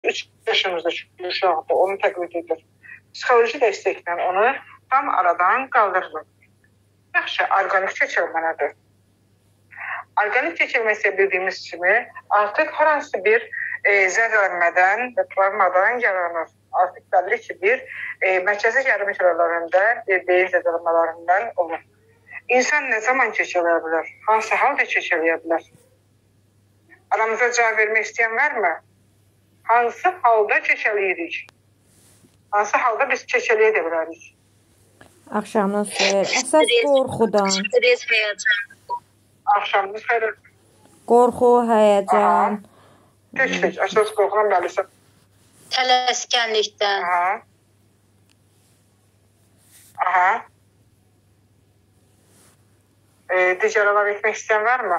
3 yaşımızda uşaqdır, onu təqlid edir. Psixoloji dəstəklə onu tam aradan qaldırılır. Yaxşı, orqanik çəkilmə nədir? Orqanik çəkilmə isə bildiyimiz kimi artıq hər hansı bir zədələnmədən və travmadan yaranır. Artıq bəlli ki, bir mərkəzi yarım hüceyrələrində beyin zədələnmələrindən olur. İnsan nə zaman çəkiliyə bilər? Hansı halda çəkiliyə bilər? Aramızda cavab vermək istəyən varmı? Hansı halda çəkiliyirik? Hansı halda biz çəkiliyə də bilərik? Axşamdan sonra əsas qorxudan. Stres, həyəcan. Axşamınız xeyir. Qorxu, həyəcan. Tək, əsas qorxudan bəlisə. Tələskənlikdən. Aha. Digər əlavə etmək istəyən varmı?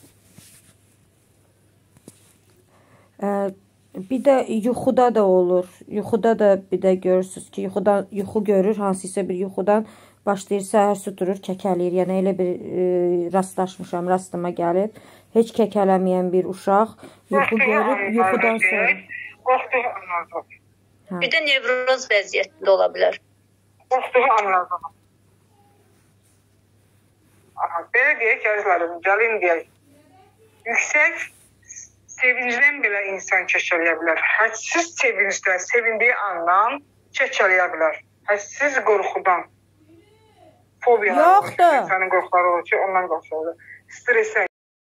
Bir də yuxuda da olur. Yuxuda da bir də görürsünüz ki, yuxu görür, hansısa bir yuxudan başlayır, səhər sütürür, kəkələyir. Yəni elə bir rastlaşmışam, rastıma gəlib. Heç kəkələməyən bir uşaq yuxu görüb, yuxudan sonra. Qorxduğu anlardır. Bir də nevroz vəziyyətində ola bilər. Qorxduğu anlardır. Belə deyək, əzizlərim, gəlin deyək. Yüksək sevincdən belə insan çəkələyə bilər. Hədsiz sevincdən, sevindiyi andan çəkələyə bilər. Hədsiz qorxudan. Fobiyalar olur. İnsanın qorxuları olur ki, ondan qorxuyor. Stresə,